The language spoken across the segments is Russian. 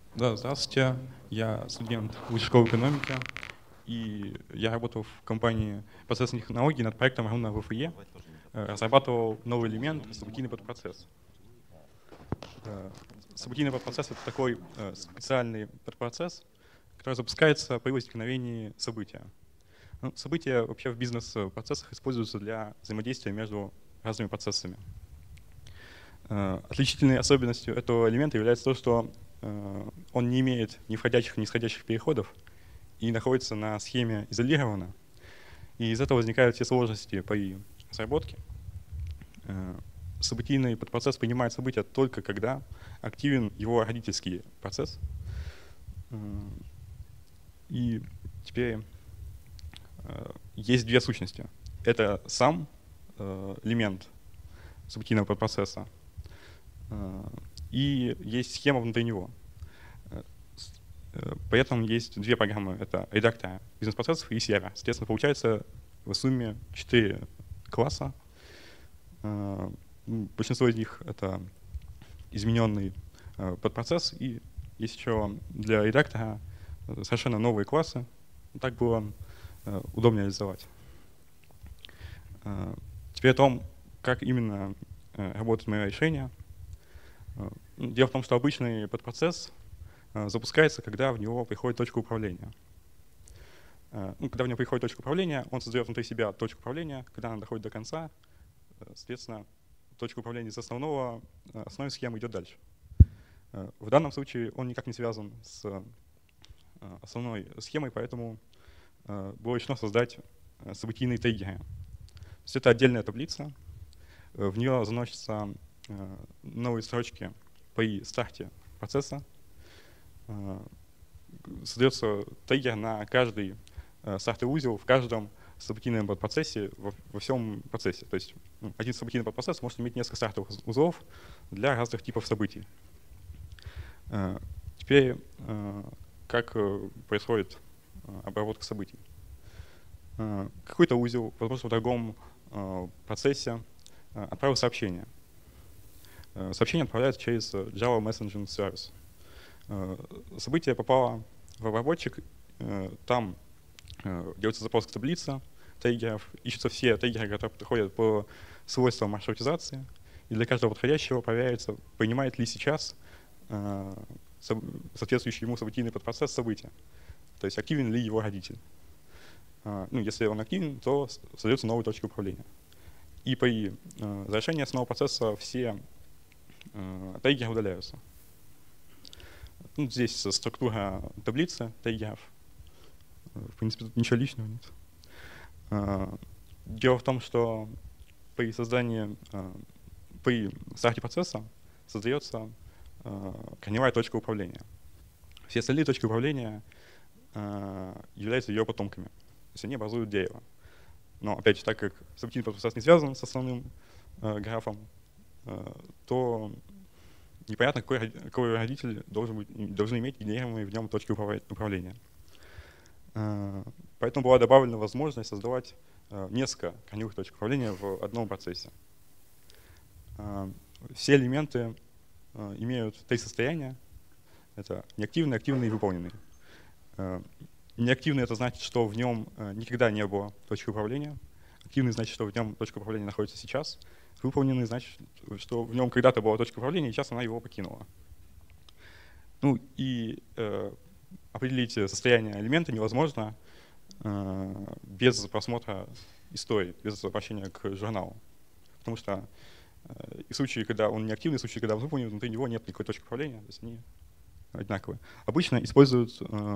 Да, здравствуйте. Я студент Высшей школы экономики, и я работал в компании процессных технологий над проектом равно ВФЕ. Разрабатывал новый элемент — событийный подпроцесс. Событийный подпроцесс — это такой специальный подпроцесс, который запускается при возникновении события. Ну, события вообще в бизнес-процессах используются для взаимодействия между разными процессами. Отличительной особенностью этого элемента является то, что он не имеет ни входящих, ни исходящих переходов и находится на схеме изолированно. И из этого возникают все сложности при разработке. Событийный подпроцесс принимает события только когда активен его родительский процесс. И теперь есть две сущности. Это сам элемент событийного подпроцесса, и есть схема внутри него. При этом есть две программы. Это редактор бизнес-процессов и сервер. Соответственно, получается в сумме 4 класса. Большинство из них — это измененный подпроцесс, и есть еще для редактора совершенно новые классы. Так было удобнее реализовать. Теперь о том, как именно работает мое решение. Дело в том, что обычный подпроцесс запускается, когда в него приходит точка управления. Когда в него приходит точка управления, он создает внутри себя точку управления. Когда она доходит до конца, соответственно, точка управления из основной схемы идет дальше. В данном случае он никак не связан с основной схемой, поэтому было решено создать событийные триггеры. То есть это отдельная таблица. В нее заносятся новые строчки при старте процесса. Создается триггер на каждый стартовый узел в каждом событийном подпроцессе во всем процессе. То есть один событийный подпроцесс может иметь несколько стартовых узлов для разных типов событий. Теперь как происходит обработка событий. Какой-то узел, возможно, в другом процессе отправил сообщение. Сообщение отправляется через Java Messaging Service. Событие попало в обработчик, там делается запрос к таблице триггеров, ищутся все триггеры, которые подходят по свойствам маршрутизации, и для каждого подходящего проверяется, принимает ли сейчас соответствующий ему событийный подпроцесс события, то есть активен ли его родитель. Если он активен, то создается новая точка управления. И при завершении основного процесса все триггеры удаляются. Здесь структура таблицы триггеров. В принципе, тут ничего личного нет. Дело в том, что при старте процесса создается корневая точка управления. Все остальные точки управления являются ее потомками. То есть они образуют дерево. Но, опять же, так как событийный подпроцесс не связан с основным графом, то непонятно, какой родитель должен иметь генерируемые в нем точки управления. Поэтому была добавлена возможность создавать несколько корневых точек управления в одном процессе. Все элементы имеют три состояния. Это неактивный, активный и выполненный. Неактивный — это значит, что в нем никогда не было точки управления. Активный — значит, что в нем точка управления находится сейчас. Выполненный — значит, что в нем когда-то была точка управления, и сейчас она его покинула. Определить состояние элемента невозможно без просмотра истории, без обращения к журналу. Потому что и случаи, когда он неактивный, и случаи, когда он выполнен, внутри него нет никакой точки управления, то есть они одинаковые. Обычно используют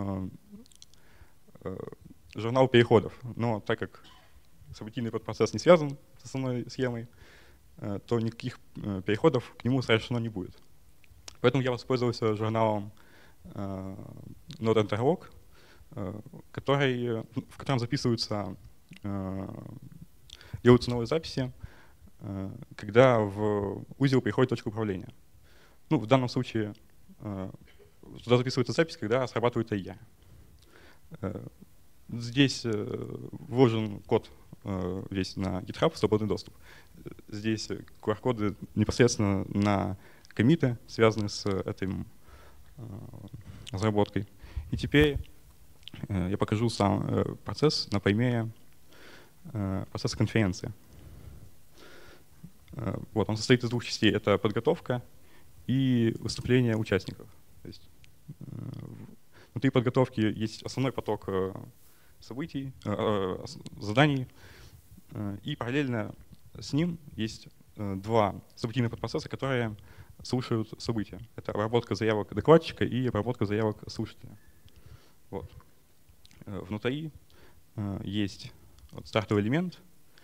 журнал переходов, но так как событийный подпроцесс не связан с основной схемой, то никаких переходов к нему совершено не будет. Поэтому я воспользовался журналом Node.log, в котором записываются, делаются новые записи, когда в узел приходит точка управления. В данном случае туда записывается запись, когда срабатывает триггер. Здесь вложен код весь на GitHub в свободный доступ. Здесь QR-коды непосредственно на коммиты, связанные с этим разработкой. И теперь я покажу сам процесс на примере процесса конференции. Вот, он состоит из двух частей. Это подготовка и выступление участников. То есть, внутри подготовки есть основной поток событий, заданий, и параллельно с ним есть два событийных подпроцесса, которые слушают события. Это обработка заявок докладчика и обработка заявок слушателя. Вот. Внутри есть стартовый элемент,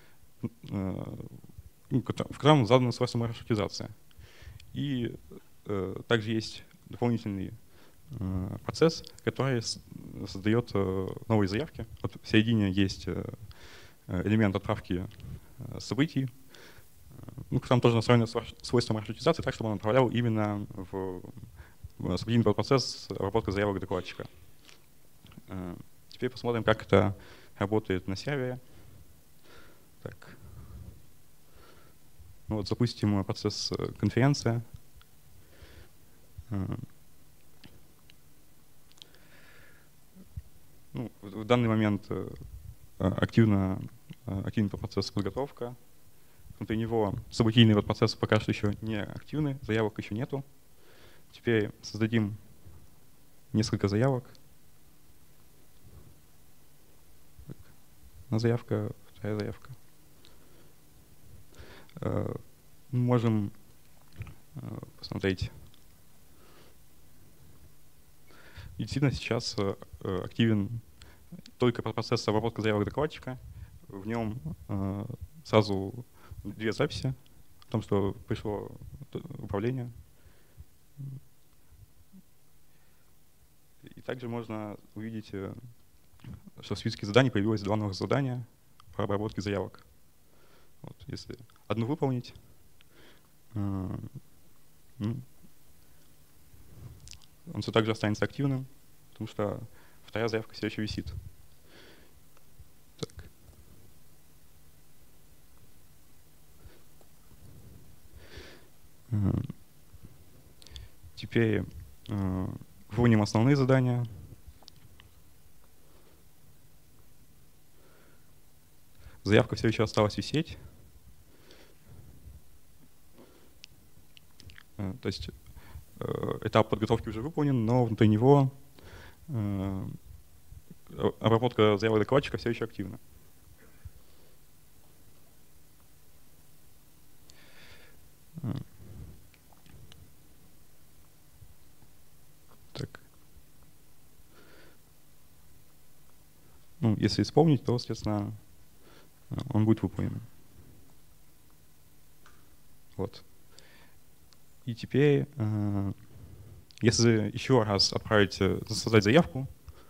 в котором задано свойство маршрутизация. И также есть дополнительный процесс, который создает новые заявки. Вот в середине есть элемент отправки событий. Там тоже настроено свойство маршрутизации так, чтобы он отправлял именно в событийный подпроцесс обработка заявок докладчика. Теперь посмотрим, как это работает на сервере. Так. Ну вот запустим процесс конференция. Ну, в данный момент активный процесс подготовка. Внутри него событийный подпроцесс пока что еще не активный, заявок еще нету. Теперь создадим несколько заявок. Одна заявка, вторая заявка. Можем посмотреть. И действительно сейчас активен только процесс обработки заявок докладчика. В нем сразу две записи о том, что пришло управление. И также можно увидеть, что в списке заданий появилось два новых задания по обработке заявок. Вот, если одну выполнить, он все так же останется активным, потому что вторая заявка все еще висит. Так. Теперь выполним основные задания. Заявка все еще осталась висеть. То есть этап подготовки уже выполнен, но внутри него обработка заявок докладчика все еще активна. Так. Ну, если исполнить, то, соответственно, он будет выполнен. Вот. И теперь, если еще раз создать заявку,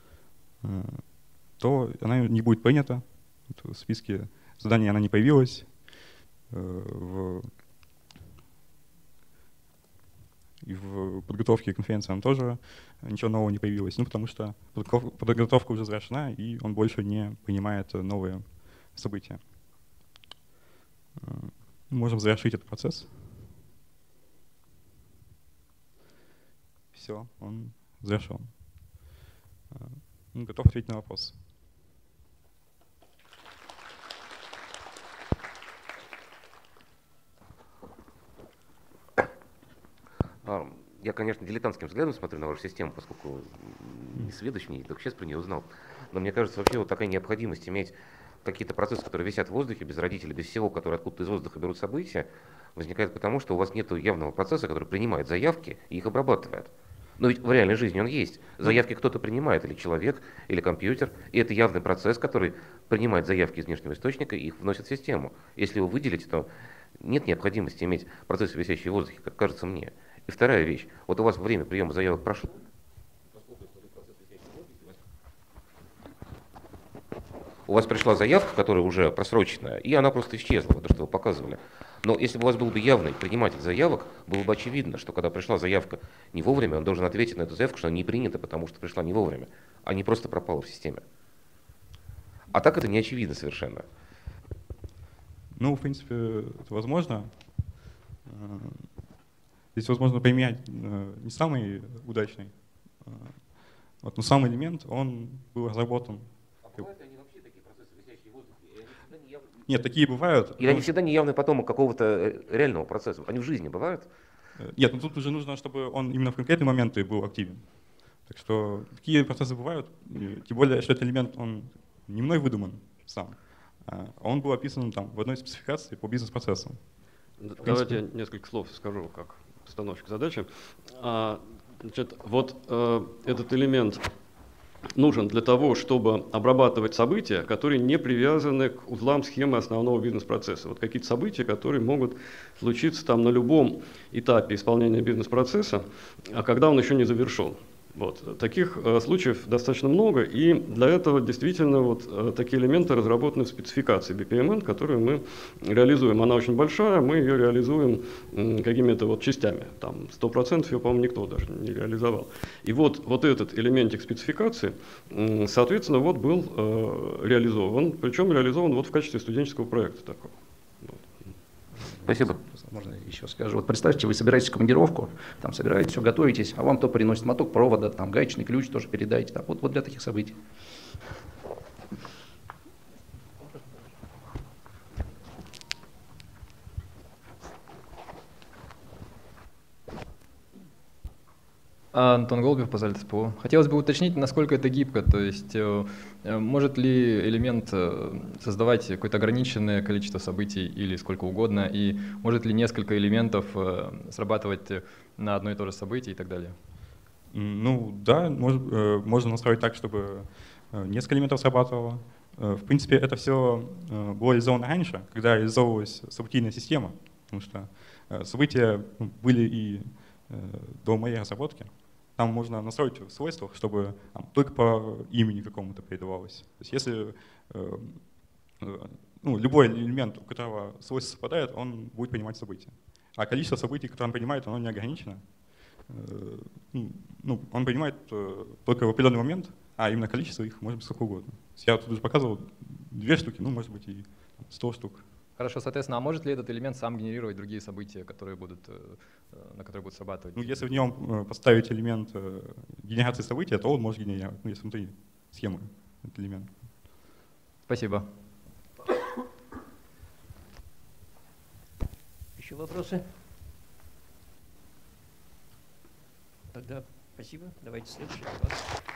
то она не будет принята. В списке заданий она не появилась. И в подготовке конференции она тоже ничего нового не появилось. Ну, потому что подготовка уже завершена, и он больше не принимает новые события. Можем завершить этот процесс. Все, он завершен. Готов ответить на вопрос. Я, конечно, дилетантским взглядом смотрю на вашу систему, поскольку не сведущ, не только сейчас про нее узнал. Но мне кажется, вообще вот такая необходимость иметь какие-то процессы, которые висят в воздухе, без родителей, без всего, которые откуда-то из воздуха берут события, возникает потому, что у вас нет явного процесса, который принимает заявки и их обрабатывает. Но ведь в реальной жизни он есть. Заявки кто-то принимает, или человек, или компьютер. И это явный процесс, который принимает заявки из внешнего источника и их вносит в систему. Если его выделить, то нет необходимости иметь процессы, висящие в воздухе, как кажется мне. И вторая вещь. Вот у вас время приема заявок прошло. У вас пришла заявка, которая уже просроченная, и она просто исчезла, то, что вы показывали. Но если бы у вас был бы явный приниматель заявок, было бы очевидно, что когда пришла заявка не вовремя, он должен ответить на эту заявку, что она не принята, потому что пришла не вовремя, а не просто пропала в системе. А так это не очевидно совершенно. Ну, в принципе, это возможно. Здесь возможно применять не самый удачный Вот, но сам элемент, он был разработан. А бывают они вообще такие процессы, висящие в воздухе? И они всегда неявны? Нет, такие бывают. Или они всегда неявный потомок какого-то реального процесса? Они в жизни бывают? Нет, ну тут уже нужно, чтобы он именно в конкретный момент и был активен. Так что такие процессы бывают, тем более, что этот элемент, он не мной выдуман сам, а он был описан там в одной спецификации по бизнес-процессам. Давайте я несколько слов скажу, как постановщик задачи. Значит, вот этот элемент нужен для того, чтобы обрабатывать события, которые не привязаны к узлам схемы основного бизнес-процесса. Вот какие-то события, которые могут случиться там на любом этапе исполнения бизнес-процесса, а когда он еще не завершен. Вот. Таких случаев достаточно много, и для этого действительно вот такие элементы разработаны в спецификации BPMN, которую мы реализуем. Она очень большая, мы ее реализуем какими-то вот частями. Там 100% ее, по-моему, никто даже не реализовал. И вот этот элементик спецификации, соответственно, вот был реализован, причем реализован вот в качестве студенческого проекта такого. Спасибо. Можно еще скажу. Вот представьте, вы собираетесь в командировку, там собираетесь, все, готовитесь, а вам то приносит моток провода, там гаечный ключ тоже передайте. Там, вот для таких событий. Антон Голубев, Позаль ТСПО. Хотелось бы уточнить, насколько это гибко, то есть может ли элемент создавать какое-то ограниченное количество событий или сколько угодно, и может ли несколько элементов срабатывать на одно и то же событие и так далее? Ну да, можно настроить так, чтобы несколько элементов срабатывало. В принципе, это все было реализовано раньше, когда реализовывалась событийная система, потому что события были и до моей разработки. Там можно настроить в свойствах, чтобы только по имени какому-то передавалось. То есть если любой элемент, у которого свойство совпадает, он будет принимать события. А количество событий, которые он принимает, оно не ограничено. Он принимает только в определенный момент, а именно количество их может быть сколько угодно. Я тут уже показывал 2 штуки, может быть и 100 штук. Хорошо, соответственно, а может ли этот элемент сам генерировать другие события, на которые будут срабатывать? Если в нем поставить элемент генерации события, то он может генерировать, если внутри схемы этот элемент. Спасибо. Еще вопросы? Тогда спасибо. Давайте следующий вопрос.